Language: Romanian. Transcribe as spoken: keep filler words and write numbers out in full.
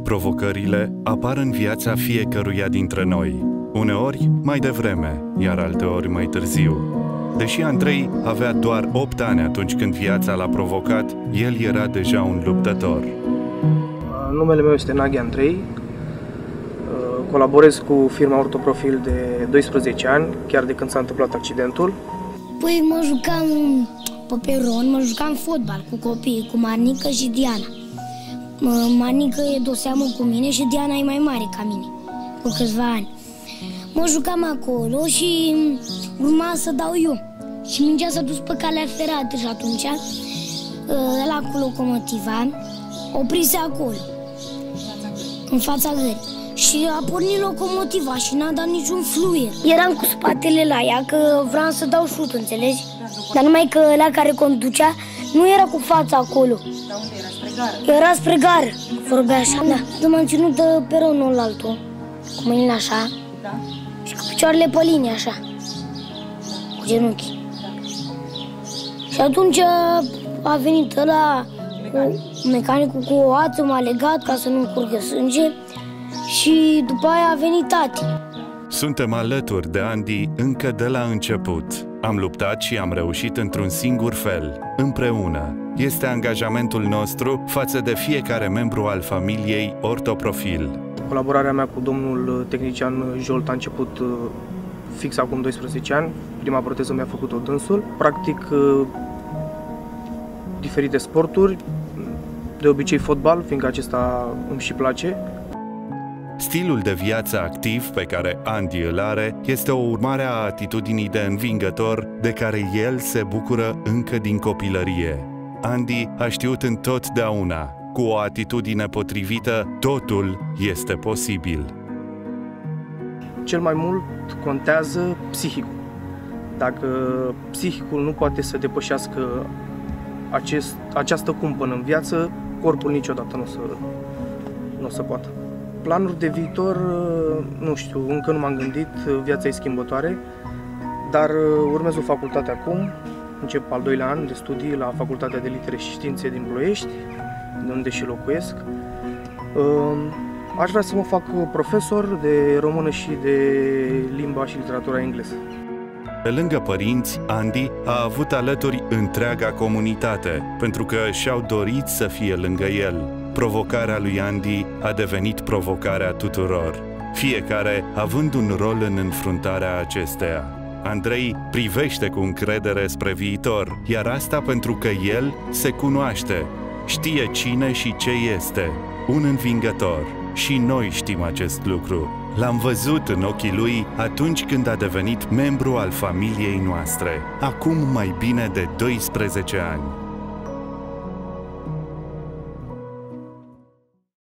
Provocările apar în viața fiecăruia dintre noi, uneori mai devreme, iar alteori mai târziu. Deși Andrei avea doar opt ani atunci când viața l-a provocat, el era deja un luptător. Numele meu este Naghi Andrei, colaborez cu firma Ortoprofil de doisprezece ani, chiar de când s-a întâmplat accidentul. Păi mă jucam pe peron, mă jucam fotbal cu copiii, cu Marnică și Diana. Marnică e de o seamă cu mine și Diana e mai mare ca mine, cu câțiva ani. Mă jucam acolo și urma să dau eu. Și mingea s-a dus pe calea ferată și atunci ăla cu locomotiva oprise acolo, în fața gării. Și a pornit locomotiva și n-a dat niciun fluier. Eram cu spatele la ea, că vreau să dau șut, înțelegi? Dar numai că ăla care conducea nu era cu fața acolo. Dar unde era? Spre gară? Era spre gară, vorbea așa. Da, da m-am ținut de peronul altul, cu mâinile așa, Da. și cu picioarele pe linie așa, cu genunchii. Și atunci a venit ăla, cu mecanicul cu o ață, m-a legat ca să nu curgă sânge. Și după aia a venit tati. Suntem alături de Andy încă de la început. Am luptat și am reușit într-un singur fel, împreună. Este angajamentul nostru față de fiecare membru al familiei Ortoprofil. Colaborarea mea cu domnul tehnician Jolt a început fix acum doisprezece ani. Prima proteză mi-a făcut-o dânsul. Practic diferite sporturi, de obicei fotbal, fiindcă acesta îmi și place. Stilul de viață activ pe care Andy îl are este o urmare a atitudinii de învingător de care el se bucură încă din copilărie. Andy a știut întotdeauna, cu o atitudine potrivită, totul este posibil. Cel mai mult contează psihicul. Dacă psihicul nu poate să depășească acest, această cumpănă în viață, corpul niciodată nu o să, nu o să poată. Planuri de viitor, nu știu, încă nu m-am gândit, viața e schimbătoare, dar urmez o facultate acum, încep al doilea an de studii la Facultatea de Litere și Științe din Ploiești, de unde și locuiesc. Aș vrea să mă fac profesor de română și de limba și literatura engleză. Pe lângă părinți, Andy a avut alături întreaga comunitate, pentru că și-au dorit să fie lângă el. Provocarea lui Andy a devenit provocarea tuturor, fiecare având un rol în înfruntarea acesteia. Andrei privește cu încredere spre viitor, iar asta pentru că el se cunoaște, știe cine și ce este, un învingător. Și noi știm acest lucru. L-am văzut în ochii lui atunci când a devenit membru al familiei noastre, acum mai bine de doisprezece ani.